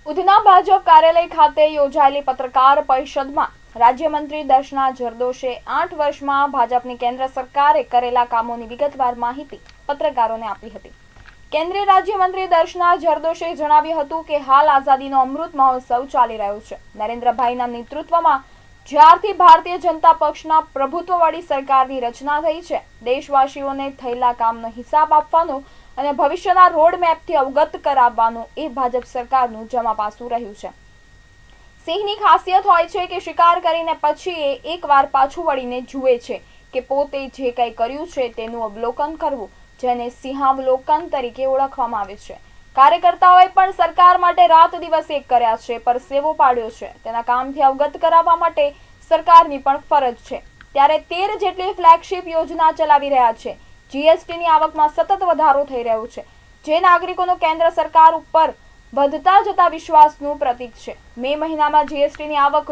ઉધના ભાજપ કાર્યાલય ખાતે યોજાયેલી પત્રકાર પરિષદમાં રાજ્યમંત્રી દર્શના જરદોશે 8 વર્ષમાં ભાજપની કેન્દ્ર સરકારે કરેલા કામોની વિગતવાર માહિતી પત્રકારોને આપી હતી। કેન્દ્રીય રાજ્યમંત્રી દર્શના જરદોશે જણાવ્યું હતું કે હાલ આઝાદીનો અમૃત મહોત્સવ ચાલી રહ્યો છે। નરેન્દ્રભાઈના નેતૃત્વમાં જ્યારથી ભારતીય જનતા પક્ષના પ્રભુત્વવાળી સરકારની રચના થઈ છે, દેશવાસીઓને થયેલા કામનો હિસાબ આપવાનો અને ભવિષ્યના રોડ મેપથી અવગત કરાવવાનું એ ભાજપ સરકારનું જમાપાસું રહ્યું છે। સિંહની ખાસિયત હોય છે કે શિકાર કરીને પછી એ એકવાર પાછું વળીને જુએ છે કે પોતે જે કંઈ કર્યું છે તેનું અવલોકન કરવું, જેને સિંહાવલોકન તરીકે ઓળખવામાં આવે છે। કાર્યકર્તાઓએ પણ સરકાર માટે રાત દિવસ એક કર્યા છે, પરસેવો પાડ્યો છે, તેના કામથી અવગત કરાવવા માટે સરકારની પણ ફરજ છે। ત્યારે 13 જેટલી ફ્લેગશિપ યોજના ચલાવી રહ્યા છે। જીએસટીની આવકમાં સતત વધારો થઈ રહ્યો છે, જે નાગરિકોનો કેન્દ્ર સરકાર ઉપર વધતા જતા વિશ્વાસનું પ્રતીક છે। મે મહિનામાં જીએસટીની આવક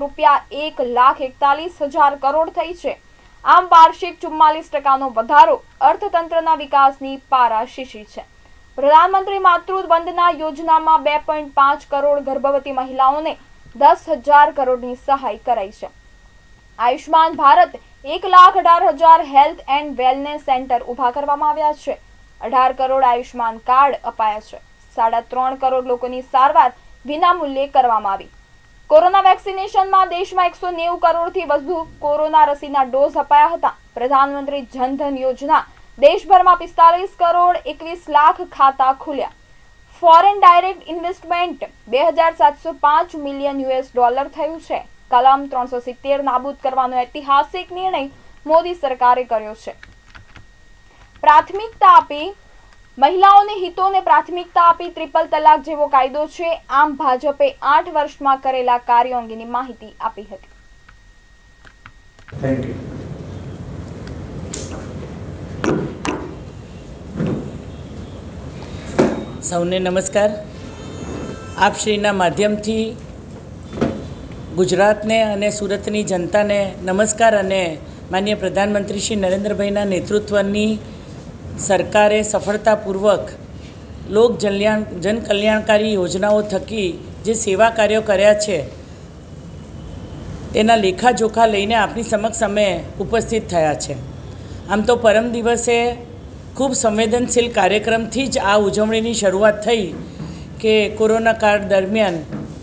₹1,41,000 કરોડ થઈ છે। આમ વાર્ષિક 44% વધારો અર્થતંત્રના વિકાસની પારાશીશી છે। પ્રધાનમંત્રી માતૃવંદના યોજનામાં 2.5 કરોડ ગર્ભવતી મહિલાઓને 10,000 કરોડની સહાય કરાઈ છે। Ayushman Bharat 1,18,000 health and wellness centre ઊભા કરવામાં આવ્યા છે। 18 કરોડ આયુષ્માન કાર્ડ અપાયા છે। 3.5 કરોડ લોકોની સારવાર વિનામૂલ્યે કરવામાં આવી। કોરોના વેક્સિનેશનમાં દેશમાં 190 કરોડથી વધુ કોરોના રસીના ડોઝ અપાયા હતા। પ્રધાનમંત્રી જનધન યોજના દેશભરમાં 45 કરોડ 21 લાખ ખાતા ખુલ્યા। ફોરેન ડાયરેક્ટ ઇન્વેસ્ટમેન્ટ $2,705 મિલિયન થયું છે। કલમ 370 નાબૂદ કરવાનો ઐતિહાસિક નિર્ણય મોદી સરકારે કર્યો છે। પ્રાથમિકતા આપી મહિલાઓને હિતોને પ્રાથમિકતા આપી ટ્રિપલ તલાક જેવો કાયદો છે। આમ ભાજપે 8 વર્ષમાં કરેલા કાર્યો અંગેની માહિતી આપી હતી। Thank you. સૌને નમસ્કાર। આપ શ્રીના માધ્યમથી ગુજરાતને અને સુરતની જનતાને નમસ્કાર અને માનનીય પ્રધાનમંત્રી શ્રી નરેન્દ્રભાઈના નેતૃત્વની સરકારે સફળતાપૂર્વક જનકલ્યાણકારી યોજનાઓ થકી જે સેવા કાર્યો કર્યા છે તેના લેખાજોખા લઈને આપની સમક્ષ અમે ઉપસ્થિત થયા છે। આમ તો પરમ દિવસે ખૂબ સંવેદનશીલ કાર્યક્રમથી જ આ ઉજવણીની શરૂઆત થઈ કે કોરોના કાળ દરમિયાન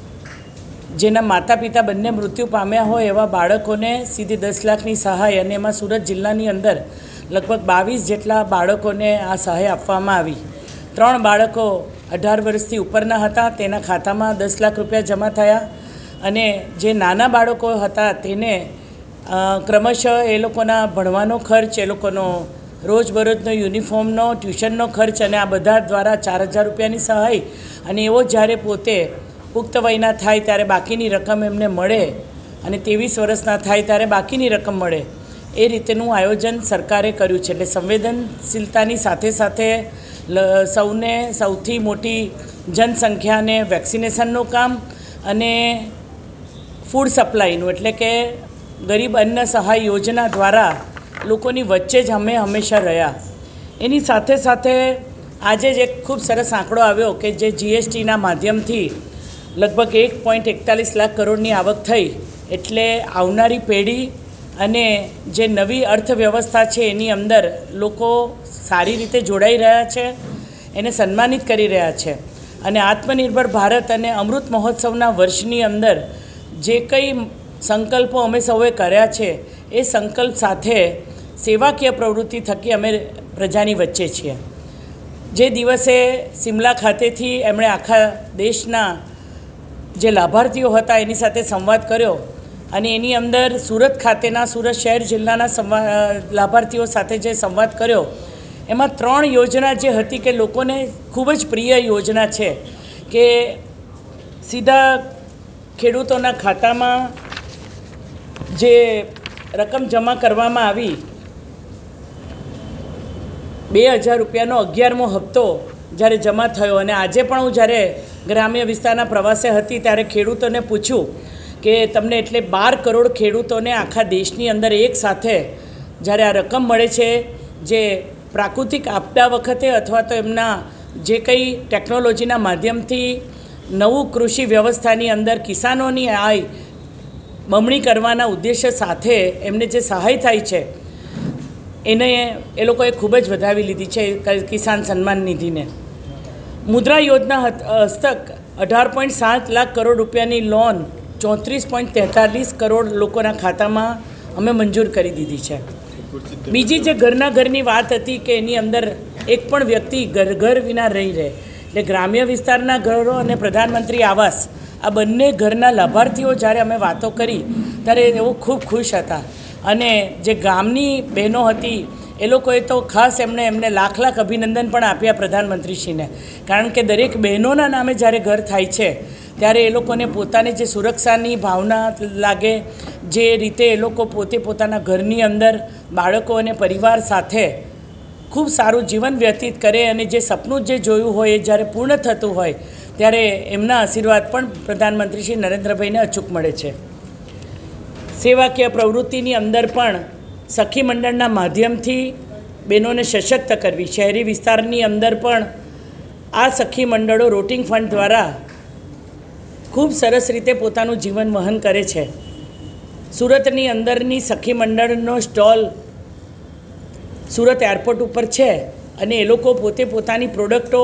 જેના માતા પિતા બંને મૃત્યુ પામ્યા હોય એવા બાળકોને સીધી 10 લાખની સહાય, અને એમાં સુરત જિલ્લાની અંદર લગભગ 22 જેટલા બાળકોને આ સહાય આપવામાં આવી। 3 બાળકો 18 વર્ષથી ઉપરના હતા, તેના ખાતામાં 10 લાખ રૂપિયા જમા થયા, અને જે નાના બાળકો હતા તેને ક્રમશઃ એ લોકોના ભણવાનો ખર્ચ, એ લોકોનો રોજબરોજનો યુનિફોર્મનો, ટ્યુશનનો ખર્ચ અને આ બધા દ્વારા 4,000 રૂપિયાની સહાય, અને એવો જ્યારે પોતે પુખ્ત વયના થાય ત્યારે બાકીની રકમ એમને મળે, અને 23 વર્ષના થાય ત્યારે બાકીની રકમ મળે, એ રીતેનું આયોજન સરકારે કર્યું છે। એટલે સંવેદનશીલતાની સાથે સાથે સૌને સૌથી મોટી જનસંખ્યાને વેક્સિનેશનનું કામ અને ફૂડ સપ્લાયનું, એટલે કે ગરીબ અન્ન સહાય યોજના દ્વારા લોકોની વચ્ચે જ અમે હંમેશા રહ્યા। એની સાથે સાથે આજે જ એક ખૂબ સરસ આંકડો આવ્યો કે જે જીએસટીના માધ્યમથી લગભગ 1.41 લાખ કરોડની આવક થઈ, એટલે આવનારી પેઢી અને જે નવી અર્થવ્યવસ્થા છે એની અંદર લોકો સારી રીતે જોડાઈ રહ્યા છે, એને સન્માનિત કરી રહ્યા છે। અને આત્મનિર્ભર ભારત અને અમૃત મહોત્સવના વર્ષની અંદર જે કંઈ સંકલ્પો અમે સૌએ કર્યા છે એ સંકલ્પ સાથે સેવાકીય પ્રવૃત્તિ થકી અમે પ્રજાની વચ્ચે છીએ। જે દિવસે સિમલા ખાતેથી એમણે આખા દેશના જે લાભાર્થીઓ હતા એની સાથે સંવાદ કર્યો, અને એની અંદર સુરત ખાતેના સુરત શહેર જિલ્લાના લાભાર્થીઓ સાથે જે સંવાદ કર્યો એમાં 3 યોજના જે હતી કે લોકોને ખૂબ જ પ્રિય યોજના છે કે સીધા ખેડૂતોના ખાતામાં જે રકમ જમા કરવામાં આવી, 2,000 રૂપિયાનો 11મો હપ્તો જ્યારે જમા થયો, અને આજે પણ હું જ્યારે ગ્રામ્ય વિસ્તારના પ્રવાસે હતી ત્યારે ખેડૂતોને પૂછ્યું કે તમને એટલે 12 કરોડ ખેડૂતોને આખા દેશની અંદર એક સાથે જ્યારે આ રકમ મળે છે, જે પ્રાકૃતિક આપદા વખતે અથવા તો એમના જે કંઈ ટેકનોલોજીના માધ્યમથી નવું કૃષિ વ્યવસ્થાની અંદર કિસાનોની આય બમણી કરવાના ઉદ્દેશ્ય સાથે એમને જે સહાય થાય છે એને એ લોકોએ ખૂબ જ વધાવી લીધી છે કિસાન સન્માન નિધિને. મુદ્રા યોજના હસ્તક 18.7 લાખ કરોડ રૂપિયાની લોન 34.43 કરોડ લોકોના ખાતામાં અમે મંજૂર કરી દીધી છે. બીજી જે ઘરની વાત હતી કે એની અંદર એક પણ વ્યક્તિ ઘર વિના રહી રહે, એટલે ગ્રામ્ય વિસ્તારના ઘરો અને પ્રધાનમંત્રી આવાસ આ બંને ઘરના લાભાર્થીઓ જ્યારે અમે વાતો કરી ત્યારે એઓ ખૂબ ખુશ હતા. અને જે ગામની બહેનો હતી એ લોકોએ તો ખાસ એમને લાખ અભિનંદન પણ આપ્યા પ્રધાનમંત્રીશ્રીને, કારણ કે દરેક બહેનોના નામે જ્યારે ઘર થાય છે ત્યારે એ લોકોને પોતાને જે સુરક્ષાની ભાવના લાગે, જે રીતે એ લોકો પોતાના ઘરની અંદર બાળકો અને પરિવાર સાથે ખૂબ સારું જીવન વ્યતીત કરે અને જે સપનું જે જોયું હોય એ જ્યારે પૂર્ણ થતું હોય ત્યારે એમના આશીર્વાદ પણ પ્રધાનમંત્રી શ્રી નરેન્દ્રભાઈને અચૂક મળે છે. સેવાકીય પ્રવૃત્તિની અંદર પણ સખી મંડળના માધ્યમથી બહેનોને સશક્ત કરવી. શહેરી વિસ્તારની અંદર પણ આ સખી મંડળો રોટિંગ ફંડ દ્વારા ખૂબ સરસ રીતે પોતાનું જીવન વહન કરે છે. સુરતની અંદરની સખી મંડળનો સ્ટોલ સુરત એરપોર્ટ ઉપર છે અને એ લોકો પોતાની પ્રોડક્ટો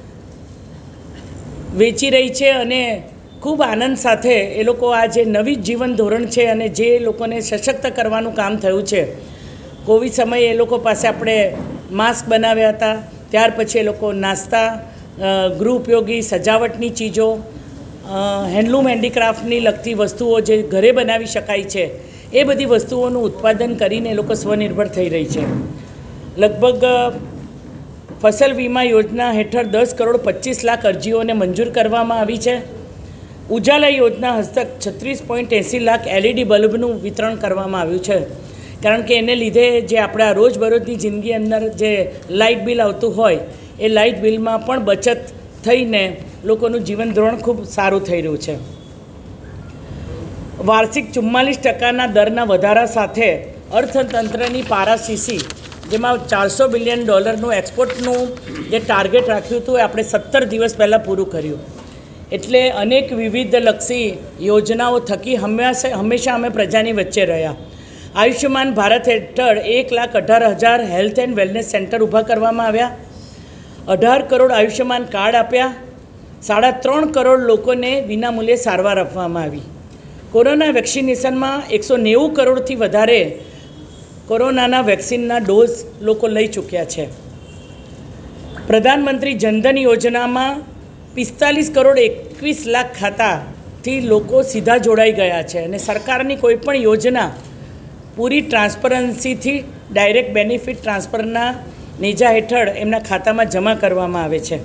વેચી રહી છે અને ખૂબ આનંદ સાથે એ લોકો આ જે નવી જીવન ધોરણ છે અને જે લોકોને સશક્ત કરવાનું કામ થયું છે. કોવિડ સમયે એ લોકો પાસે આપણે માસ્ક બનાવ્યા હતા, ત્યાર પછી એ લોકો નાસ્તા, ગૃહ ઉપયોગી સજાવટની ચીજો, હેન્ડલૂમ હેન્ડીક્રાફ્ટની લગતી વસ્તુઓ જે ઘરે બનાવી શકાય છે એ બધી વસ્તુઓનું ઉત્પાદન કરીને એ લોકો સ્વનિર્ભર થઈ રહી છે. લગભગ ફસલ વીમા યોજના હેઠળ 10.25 કરોડ અરજીઓને મંજૂર કરવામાં આવી છે. ઉજાલા યોજના હસ્તક 36.80 લાખ LED બલ્બનું વિતરણ કરવામાં આવ્યું છે, કારણ કે એને લીધે જે આપણા રોજબરોજની જિંદગી અંદર જે લાઇટ બિલ આવતું હોય એ લાઇટ બિલમાં પણ બચત થઈને લોકોનું જીવન ધોરણ ખૂબ સારું થઈ રહ્યું છે. વાર્ષિક 44% દરના વધારા સાથે અર્થતંત્રની પારાશીશી, જેમાં $400 બિલિયન એક્સપોર્ટનું જે ટાર્ગેટ રાખ્યું હતું એ આપણે 17 દિવસ પહેલાં પૂરું કર્યું. એટલે અનેક વિવિધ લક્ષી યોજનાઓ થકી હંમેશા અમે પ્રજાની વચ્ચે રહ્યા. આયુષ્યમાન ભારત હેઠળ 1,18,000 હેલ્થ એન્ડ વેલનેસ સેન્ટર ઊભા કરવામાં આવ્યા. 18 કરોડ આયુષ્યમાન કાર્ડ આપ્યા. 3.5 કરોડ લોકોને વિનામૂલ્યે સારવાર આપવામાં આવી. કોરોના વેક્સિનેશનમાં 190 કરોડથી વધારે કોરોનાના વેક્સિનના ડોઝ લોકો લઈ ચૂક્યા છે. પ્રધાનમંત્રી જનધન યોજનામાં 45 કરોડ 21 લાખ ખાતાથી લોકો સીધા જોડાઈ ગયા છે અને સરકારની કોઈપણ યોજના પૂરી ટ્રાન્સપરન્સીથી ડાયરેક્ટ બેનિફિટ ટ્રાન્સફરના નેજા હેઠળ એમના ખાતામાં જમા કરવામાં આવે છે.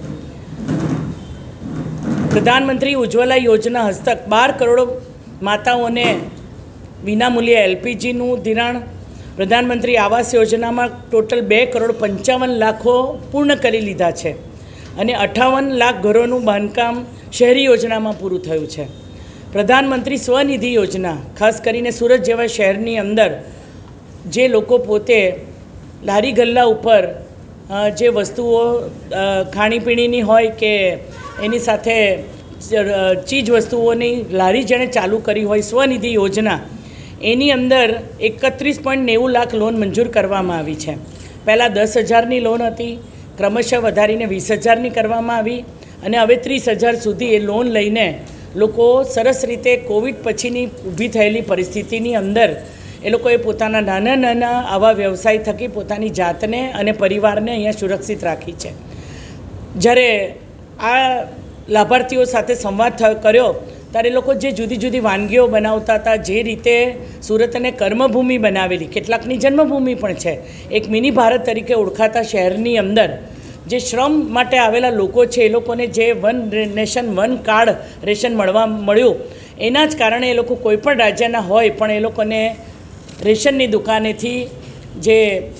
પ્રધાનમંત્રી ઉજ્જવલા યોજના હસ્તક 12 કરોડ માતાઓને વિનામૂલ્યે LPGનું ધિરાણ. પ્રધાનમંત્રી આવાસ યોજનામાં ટોટલ 2.55 કરોડ પૂર્ણ કરી લીધા છે અને 58 લાખ ઘરોનું બાંધકામ શહેરી યોજનામાં પૂરું થયું છે. પ્રધાનમંત્રી સ્વનિધિ યોજના, ખાસ કરીને સુરત જેવા શહેરની અંદર જે લોકો પોતે લારી ગલ્લા ઉપર જે વસ્તુઓ ખાણીપીણીની હોય કે એની સાથે ચીજ વસ્તુઓની લારી જેણે ચાલુ કરી હોય, સ્વનિધિ યોજના એની અંદર 31.90 લાખ લોન મંજૂર કરવામાં આવી છે. પહેલાં 10,000ની લોન હતી, ક્રમશઃ વધારીને 20,000ની કરવામાં આવી અને હવે 30,000 સુધી એ લોન લઈને લોકો સરસ રીતે કોવિડ પછીની ઊભી થયેલી પરિસ્થિતિની અંદર એ લોકોએ પોતાના નાના આવા વ્યવસાય થકી પોતાની જાતને અને પરિવારને અહીંયા સુરક્ષિત રાખી છે. જ્યારે આ લાભાર્થીઓ સાથે સંવાદ કર્યો ત્યારે લોકો જે જુદી જુદી વાનગીઓ બનાવતા હતા, જે રીતે સુરતને કર્મભૂમિ બનાવેલી, કેટલાકની જન્મભૂમિ પણ છે, એક મિની ભારત તરીકે ઓળખાતા શહેરની અંદર જે શ્રમ માટે આવેલા લોકો છે એ લોકોને જે one nation one card ration મળ્યું એના જ કારણે એ લોકો કોઈપણ રાજ્યના હોય પણ એ લોકોને રેશનની દુકાનેથી જે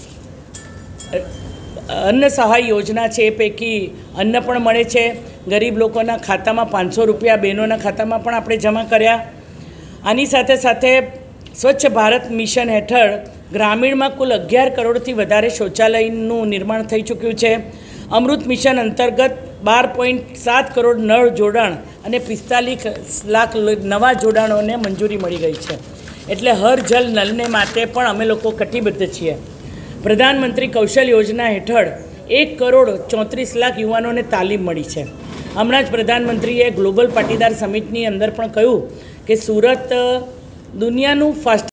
અન્ન સહાય યોજના છે એ પૈકી અન્ન પણ મળે છે. ગરીબ લોકોના ખાતામાં 500 રૂપિયા બહેનોના ખાતામાં પણ આપણે જમા કર્યા. આની સાથે સાથે સ્વચ્છ ભારત મિશન હેઠળ ગ્રામીણમાં કુલ 11 કરોડથી વધારે શૌચાલયનું નિર્માણ થઈ ચૂક્યું છે અમૃત મિશન અંતર્ગત 12.7 કરોડ નળ જોડાણ અને 45 લાખ નવા જોડાણોને મંજૂરી મળી ગઈ છે. એટલે હર જલ નલને માટે પણ અમે લોકો કટિબદ્ધ છીએ. પ્રધાનમંત્રી કૌશલ યોજના હેઠળ 1,34,00,000 યુવાનોને તાલીમ મળી છે. હમણાં જ પ્રધાનમંત્રીએ ગ્લોબલ પાટીદાર સમિટની અંદર પણ કહ્યું કે સુરત દુનિયાનું ફાસ્ટ